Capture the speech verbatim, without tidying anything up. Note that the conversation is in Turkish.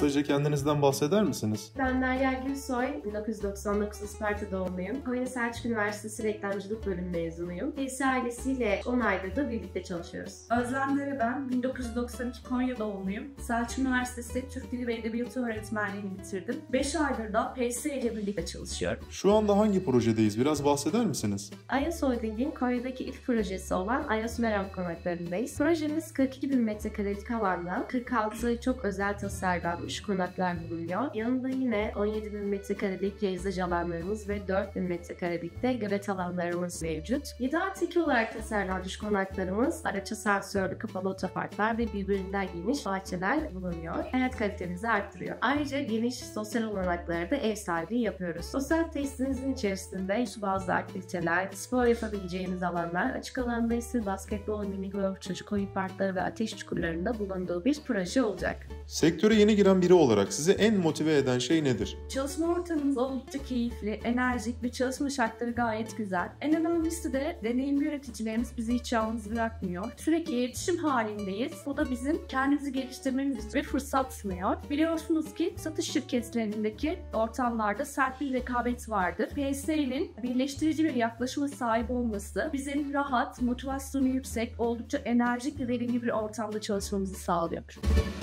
kısaca kendinizden bahseder misiniz? Ben Derya Gülsoy, bin dokuz yüz doksan dokuz Isparta doğumluyum. Konya Selçuk Üniversitesi Reklamcılık Bölümü mezunuyum. P S ailesiyle on aydır da birlikte çalışıyoruz. Özlem Dere ben, bin dokuz yüz doksan iki Konya doğumluyum. Selçuk Üniversitesi Türk Dili ve Edebiyatı öğretmenliğini bitirdim. beş aydır da P S ile birlikte çalışıyorum. Şu anda hangi projedeyiz? Biraz bahseder misiniz? Ayas Holding'in Konya'daki ilk projesi olan Ayas Meram konaklarındayız. Projemiz kırk iki bin metrekarelik alanda kırk altı çok özel tasarlanmış konaklar bulunuyor. Yanında yine on yedi bin metrekarelik peyzaj alanlarımız ve dört bin metrekarelik de gölet alanlarımız mevcut. yedi artı iki olarak tasarlanmış konaklarımız araç asansörlü kapalı otoparklar ve birbirinden geniş bahçeler bulunuyor. Hayat kalitemizi arttırıyor. Ayrıca geniş sosyal olanaklara da ev sahipliği yapıyoruz. Sosyal tesisimizin içerisinde su bazlı aktiviteler, spor yapabileceğimiz alanlar, açık alanda ise basketbol, mini golf, çocuk oyun parkları ve ateş çukurlarında bulunduğu bir proje olacak. Sektöre yeni giren biri olarak sizi en motive eden şey nedir? Çalışma ortamımız oldukça keyifli, enerjik ve çalışma şartları gayet güzel. En önemlisi de deneyimli yöneticilerimiz bizi hiç yalnız bırakmıyor. Sürekli iletişim halindeyiz. Bu da bizim kendimizi geliştirmemiz için bir fırsat sunuyor. Biliyorsunuz ki satış şirketlerindeki ortamlarda sert bir rekabet vardır. P S L'in birleştirici bir yaklaşıma sahip olması bizim rahat, motivasyonu yüksek, oldukça enerjik ve verimli bir ortamda çalışmamızı sağlıyor.